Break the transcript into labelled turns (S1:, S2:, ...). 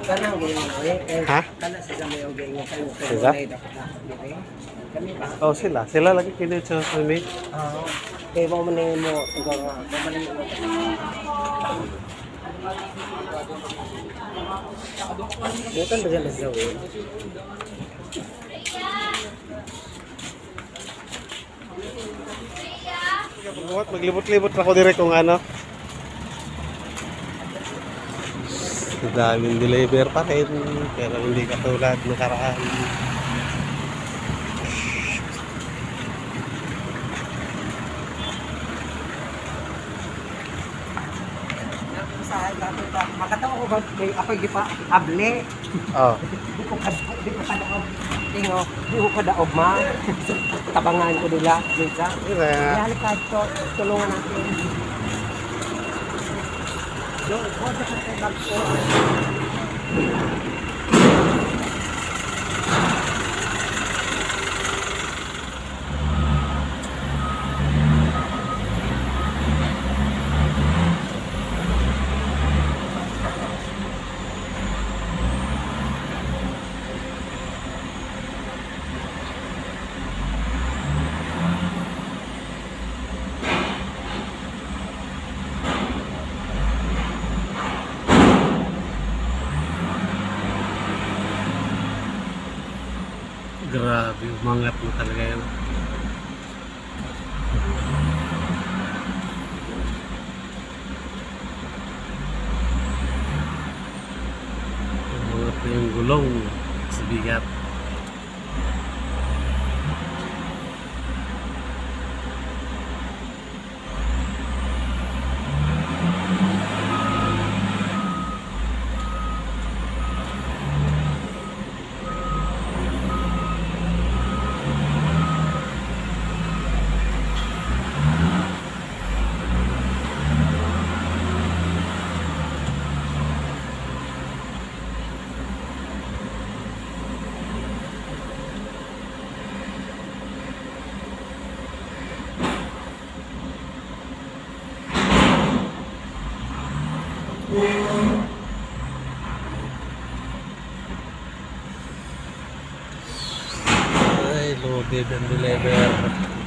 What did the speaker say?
S1: Ha? Sila? Oh, sila. Sila lagi kinit sa kami.
S2: Kaya mo manin mo, manin mo. Bukan bagian dari jauh.
S1: Maglibot-libot ako dire kung ano. Daming deliver pa rin, pero hindi katulad nakaraan.
S2: Makatawa ko ba ako gipa able?
S1: Oh.
S2: Di ko kadaob. Tingo, di ko kadaob ma. Tabangan ko nila, minsa. Dali ka to, tulungan natin. Yo, what the fuck is
S1: Grabe, umangat mo talaga yun. Umangat na yung gulong sa bigat. Ay, loaded and deliver.